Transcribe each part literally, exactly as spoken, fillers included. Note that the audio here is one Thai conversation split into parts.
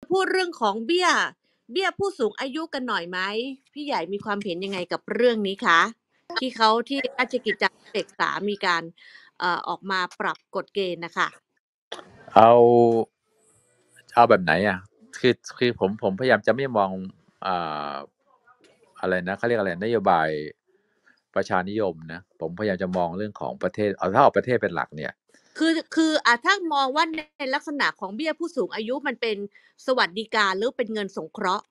พูดเรื่องของเบี้ยเบี้ยผู้สูงอายุกันหน่อยไหมพี่ใหญ่มีความเห็นยังไงกับเรื่องนี้คะที่เขาที่ราชกิจจานุเบกษามีการเอ่อออกมาปรับกฎเกณฑ์นะคะเอาเอาแบบไหนอ่ะคือคือผมผมพยายามจะไม่มองอ่าอะไรนะเขาเรียกอะไรนโยบายประชานิยมนะผมพยายามจะมองเรื่องของประเทศเอาถ้าเอาประเทศเป็นหลักเนี่ยคือคืออ่ะถ้ามองว่าในลักษณะของเบี้ยผู้สูงอายุมันเป็นสวัสดิการหรือเป็นเงินสงเคราะห์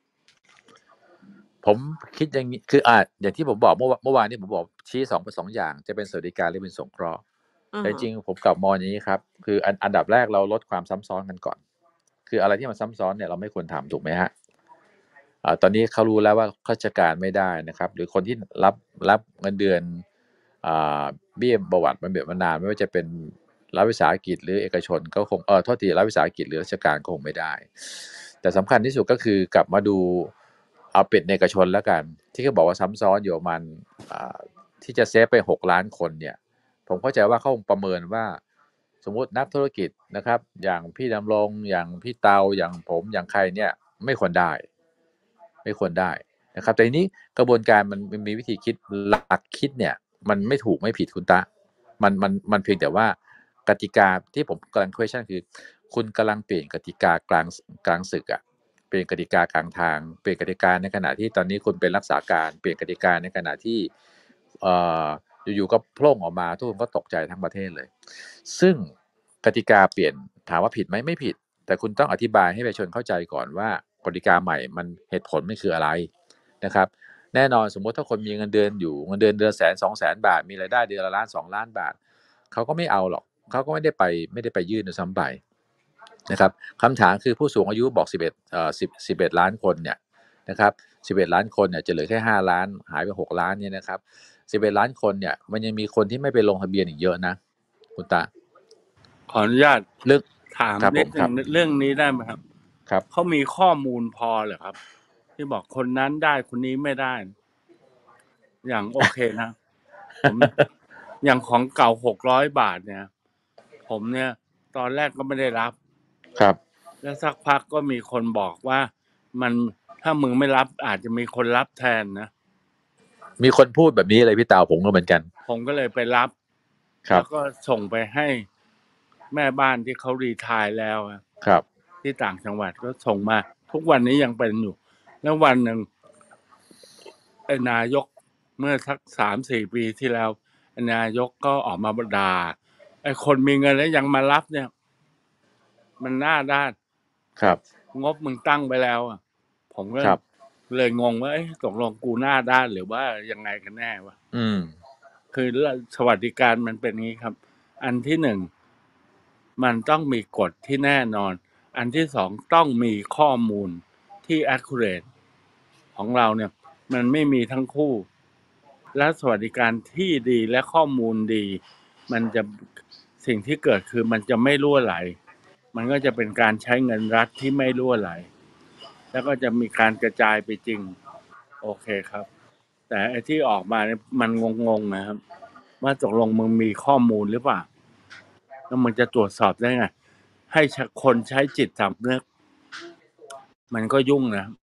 ผมคิดอย่างนี้คืออ่าอย่างที่ผมบอกเมื่อวเมื่อวานนี้ผมบอกชี้สองเป็นสองอย่างจะเป็นสวัสดิการหรือเป็นสงเคราะห์อือฮะแต่จริงๆผมกลับมองอย่างนี้ครับคืออันอันดับแรกเราลดความซ้ำซ้อนกันก่อนคืออะไรที่มันซ้ำซ้อนเนี่ยเราไม่ควรทำถูกไหมฮะ อ่าตอนนี้เขารู้แล้วว่าข้าราชการไม่ได้นะครับหรือคนที่รับรับเงินเดือนอ่าเบี้ยบำบัดบำเหน็จบำนาญไม่ว่าจะเป็นรัฐวิสาหกิจหรือเอกชนก็คงเออโทษทีรัฐวิสาหกิจหรือราชการก็คงไม่ได้แต่สำคัญที่สุดก็คือกลับมาดูเอาเป็ดในเอกชนแล้วกันที่เขาบอกว่าซ้ำซ้อนอยู่ประมาณอ่าที่จะเซฟไปหกล้านคนเนี่ยผมเข้าใจว่าเขาคงประเมินว่าสมมุตินักธุรกิจนะครับอย่างพี่ดำรงอย่างพี่เตาอย่างผมอย่างใครเนี่ยไม่ควรได้ ไม่ควรได้นะครับแต่ทีนี้กระบวนการมันมันมีวิธีคิดหลักคิดเนี่ยมันไม่ถูกไม่ผิดคุณตะมันมันมันเพียงแต่ว่ากติกาที่ผมกำลัง question คือคุณกำลังเปลี่ยนกติกากลางกลางศึกอะเปลี่ยนกติกากลางทางเปลี่ยนกติกาในขณะที่ตอนนี้คุณเป็นรักษาการเปลี่ยนกติกาในขณะที่เอ่ออยู่ๆก็โผล่ออกมาทุกคนก็ตกใจทั้งประเทศเลยซึ่งกติกาเปลี่ยนถามว่าผิดไหมไม่ผิด แต่คุณต้องอธิบายให้ประชาชนเข้าใจก่อนว่ากติกาใหม่มันเหตุผลมันคืออะไรนะครับแน่นอนสมมติถ้าคนมีเงินเดือนอยู่เงินเดือนเดือนแสนสองแสนบาทมีรายได้เดือนละล้านสองล้านบาทเขาก็ไม่เอาหรอกเขาก็ไม่ได้ไปไม่ได้ไปยื่นด้วยซ้ำไปนะครับคำถามคือผู้สูงอายุบอกสิบเอ็ดเอ่อสิบ สิบเอ็ดล้านคนเนี่ยนะครับสิบเอ็ดล้านคนเนี่ยจะเหลือแค่ห้าล้านหายไปหกล้านเนี่ยนะครับสิบเอ็ดล้านคนเนี่ยมันยังมีคนที่ไม่ไปลงทะเบียนอีกเยอะนะคุณตาขออนุญาตเรื่องถามครับนิดนึงผมครับเรื่องนี้ได้ไหมครับครับเขามีข้อมูลพอเหรอครับ ที่บอกคนนั้นได้คนนี้ไม่ได้ อย่างโอเคนะผมอย่างของเก่าหกร้อยบาทเนี่ย ผมเนี่ย ตอนแรกก็ไม่ได้รับครับแล้วสักพักก็มีคนบอกว่ามันถ้ามึงไม่รับอาจจะมีคนรับแทนนะมีคนพูดแบบนี้เลยพี่เตาผมก็เหมือนกันผมก็เลยไปรับครัแล้บวก็ส่งไปให้แม่บ้านที่เขารีไทร์แล้วอะครับที่ต่างจังหวัดก็ส่งมา ทุกวันนี้ยังเป็นอยู่ แล้ววันหนึ่งไอ้นายกเมื่อสักสามสี่ปีที่แล้วไอ้นายกก็ออกมาด่าไอ้คนมีเงินแล้วยังมารับเนี่ย มันหน้าด้านครับงบมึงตั้งไปแล้วอะผมก็ครับเลยงงว่าเอ๊ะตกลงกูหน้าด้านหรือว่ายังไงกันแน่วะอืมคือสวัสดิการมันเป็นงี้ครับ อันที่หนึ่งมันต้องมีกฎที่แน่นอน อันที่สองต้องมีข้อมูลที่ accurate ของเราเนี่ย มันไม่มีทั้งคู่ และสวัสดิการที่ดีและข้อมูลดี มันจะสิ่งที่เกิดคือมันจะไม่รั่วไหล มันก็จะเป็นการใช้เงินรัฐที่ไม่รั่วไหล แล้วก็จะมีการกระจายไปจริง โอเคครับ แต่ไอ้ที่ออกมาเนี่ยมันงงๆนะครับ ว่าตกลงมึงมีข้อมูลหรือเปล่า แล้วมึงจะตรวจสอบได้ไง ให้คนใช้จิตสำนึกมันก็ยุ่งนะ